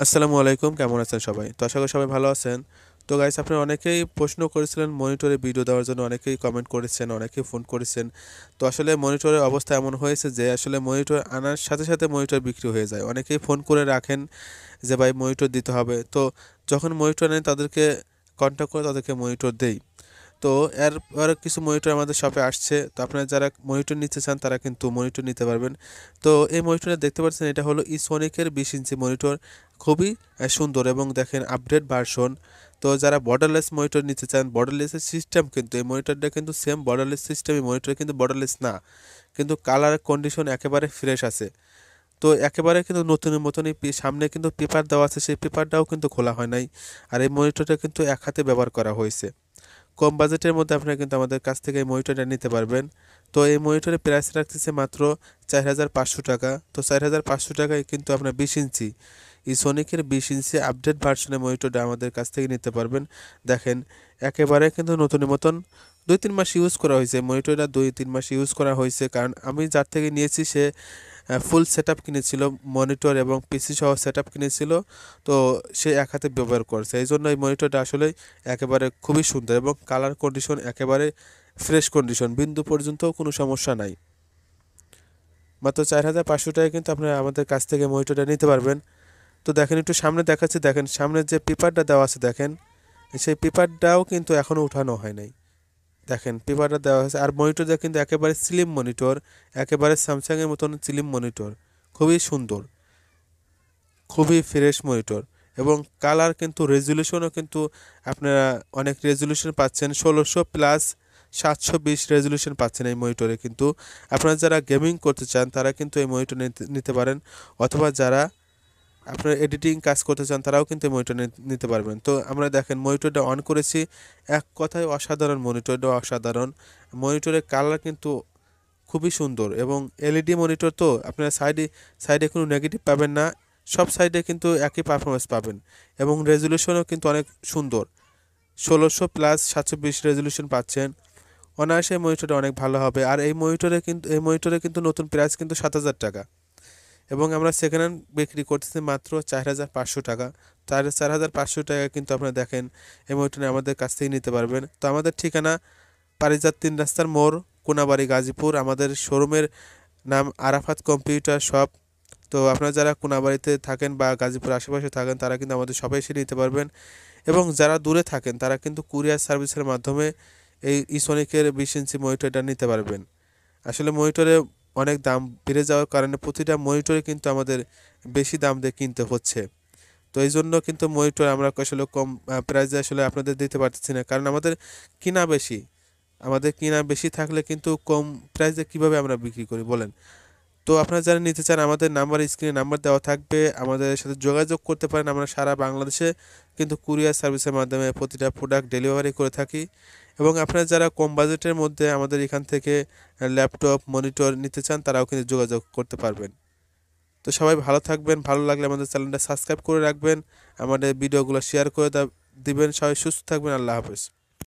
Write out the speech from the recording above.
আসসালামু আলাইকুম, কেমন আছেন সবাই? তো আশা করি সবাই ভালো আছেন। তো গাইস, আপনারা অনেকেই প্রশ্ন করেছিলেন মনিটরে ভিডিও দেওয়ার জন্য, অনেকেই কমেন্ট করেছেন, অনেকেই ফোন করেছেন। তো আসলে মনিটরের অবস্থা এমন হয়েছে যে আসলে মনিটর আনার সাথে সাথে মনিটর বিক্রি হয়ে যায়। অনেকেই ফোন করে রাখেন যে ভাই মনিটর দিতে হবে। তো যখন মনিটর নেন তাদেরকে কন্ট্যাক্ট করে তাদেরকে মনিটর দেই। তো এর কিছু মনিটর আমাদের শপে আসছে। তো আপনারা যারা মনিটর নিতে চান তারা কিন্তু মনিটর নিতে পারবেন। তো এই মনিটরটা দেখতে পাচ্ছেন, এটা হলো ইসোনিকের 20 ইঞ্চি মনিটর। খুবই সুন্দর এবং দেখেন আপডেট ভার্সন। তো যারা বর্ডারলেস মনিটর নিতে চান, বর্ডারলেসের সিস্টেম কিন্তু এই মনিটরটা কিন্তু সেম বর্ডারলেস সিস্টেমই, মনিটর কিন্তু বর্ডারলেস না। কিন্তু কালার কন্ডিশন একেবারে ফ্রেশ আছে। তো একেবারে কিন্তু নতুনের মতনই সামনে কিন্তু পেপার দেওয়া আছে, সেই পেপারটাও কিন্তু খোলা হয় নাই। আর এই মনিটরটা কিন্তু এক হাতে ব্যবহার করা হয়েছে। কম বাজেটের মধ্যে আপনারা কিন্তু আমাদের কাছ থেকে এই মনিটরটা নিতে পারবেন। তো এই মনিটরের প্রাইস রাখতেছে মাত্র ৪,৫০০ টাকা। তো ৪,৫০০ টাকায় কিন্তু আপনার 20 ইঞ্চি সোনিকের 20 ইঞ্চি আপডেট ভার্সনের মনিটরটা আমাদের কাছ থেকে নিতে পারবেন। দেখেন একেবারে কিন্তু নতুনের মতন। ২-৩ মাস ইউজ করা হয়েছে মনিটরটা, ২-৩ মাস ইউজ করা হয়েছে, কারণ আমি যার থেকে নিয়েছি সে ফুল সেটআপ কিনেছিল, মনিটর এবং পিসি সহ সেটআপ কিনেছিল। তো সে এক হাতে ব্যবহার করছে, এই জন্য এই মনিটরটা আসলে একেবারে খুবই সুন্দর এবং কালার কন্ডিশন একেবারে ফ্রেশ কন্ডিশন, বিন্দু পর্যন্ত কোনো সমস্যা নাই। মাত্র ৪,৫০০ টাকায় কিন্তু আপনারা আমাদের কাছ থেকে মনিটরটা নিতে পারবেন। তো দেখেন একটু সামনে দেখাচ্ছি, দেখেন সামনে যে পেপারটা দেওয়া আছে, দেখেন সেই পেপারটাও কিন্তু এখনও উঠানো হয় নাই। দেখেন পেপারটা দেওয়া হয়েছে, আর মনিটরটা কিন্তু একেবারে স্লিম মনিটর, একেবারে স্যামসাংয়ের মতন স্লিম মনিটর। খুবই সুন্দর, খুবই ফ্রেশ মনিটর। এবং কালার কিন্তু রেজুলেশনও কিন্তু আপনারা অনেক রেজুলেশন পাচ্ছেন, ১৬০০+৭২০ রেজুলেশন পাচ্ছেন এই মনিটরে। কিন্তু আপনারা যারা গেমিং করতে চান তারা কিন্তু এই মনিটর নিতে পারেন, অথবা যারা আপনার এডিটিং কাজ করতে চান তারাও কিন্তু এই মনিটর নিতে পারবেন। তো আমরা দেখেন মনিটরটা অন করেছি, এক কথায় অসাধারণ, মনিটরটা অসাধারণ। মনিটরের কালার কিন্তু খুবই সুন্দর এবং এলইডি মনিটর, তো আপনারা সাইডে সাইডে কোনো নেগেটিভ পাবেন না, সব সাইডে কিন্তু একই পারফরমেন্স পাবেন। এবং রেজুলেশনও কিন্তু অনেক সুন্দর, ১৬০০+৭২০ রেজুলেশন পাচ্ছেন। অনায়াসে মনিটরটা অনেক ভালো হবে। আর এই মনিটরে কিন্তু নতুন প্রাইস কিন্তু ৭,০০০ টাকা, এবং আমরা সেকেন্ড হ্যান্ড বিক্রি করতেছি মাত্র ৪,৫০০ টাকা। ৪,৫০০ টাকা কিন্তু আপনারা দেখেন এই মনিটর আমাদের কাছ থেকে নিতে পারবেন। তো আমাদের ঠিকানা পারিজাত ৩ রাস্তার মোড়, কোনাবাড়ি, গাজীপুর। আমাদের শোরুমের নাম আরাফাত কম্পিউটার শপ। তো আপনারা যারা কোনাবাড়িতে থাকেন বা গাজীপুর আশেপাশে থাকেন তারা কিন্তু আমাদের শপে এসে নিতে পারবেন। এবং যারা দূরে থাকেন তারা কিন্তু কুরিয়ার সার্ভিসের মাধ্যমে এই ইসোনিকের 20 ইঞ্চি মনিটরটা নিতে পারবেন। আসলে মনিটরে অনেক দাম বেড়ে যাওয়ার কারণে প্রতিটা মনিটরে কিন্তু আমাদের বেশি দাম দিয়ে কিনতে হচ্ছে। তো এই জন্য কিন্তু মনিটর আমরা আসলে কম প্রাইসে আসলে আপনাদের দিতে পারতেছি না, কারণ আমাদের কিনা বেশি। আমাদের কিনা বেশি থাকলে কিন্তু কম প্রাইসে কীভাবে আমরা বিক্রি করি বলেন? তো আপনারা যারা নিতে চান আমাদের নাম্বার, স্ক্রিনে নাম্বার দেওয়া থাকবে, আমাদের সাথে যোগাযোগ করতে পারেন। আমরা সারা বাংলাদেশে কিন্তু কুরিয়ার সার্ভিসের মাধ্যমে প্রতিটা প্রোডাক্ট ডেলিভারি করে থাকি। এবং আপনারা যারা কম বাজেটের মধ্যে আমাদের এখান থেকে ল্যাপটপ, মনিটর নিতে চান তারাও কিন্তু যোগাযোগ করতে পারবেন। তো সবাই ভালো থাকবেন, ভালো লাগলে আমাদের চ্যানেলটা সাবস্ক্রাইব করে রাখবেন, আমাদের ভিডিওগুলো শেয়ার করে দিবেন। সবাই সুস্থ থাকবেন, আল্লাহ হাফেজ।